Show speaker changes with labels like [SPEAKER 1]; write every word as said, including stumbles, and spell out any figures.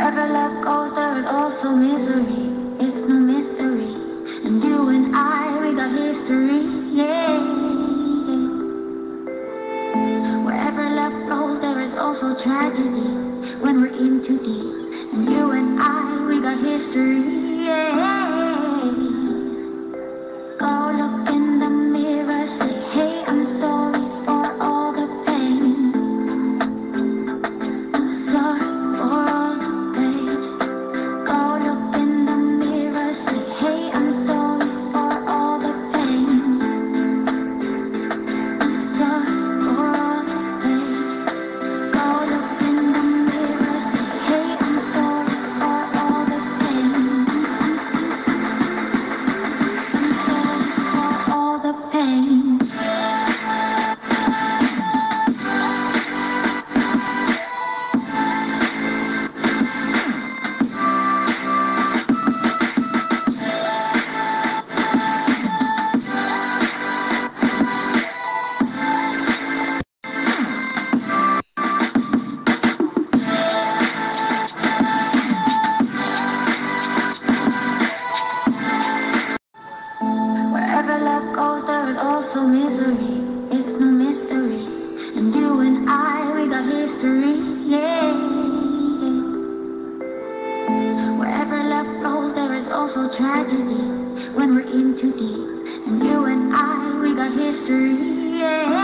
[SPEAKER 1] Wherever love goes, there is also misery. It's no mystery. And you and I, we got history, yeah. Wherever love flows, there is also tragedy when we're in too deep. And you and I, we got history, yeah. Go look in the mirror, say, hey, I'm sorry for all the pain. I'm sorry for all the pain. Go look in the mirror, say, hey, I'm sorry for all the pain. I'm sorry for all the pain. Go look in the mirror, say, hey, I'm sorry for all the pain. I'm sorry for all the pain. Wherever love goes, there is also misery. It's no mystery. And you and I, we got history, yeah. Wherever love flows, there is also tragedy when we're in too deep. And you and I, we got history, yeah.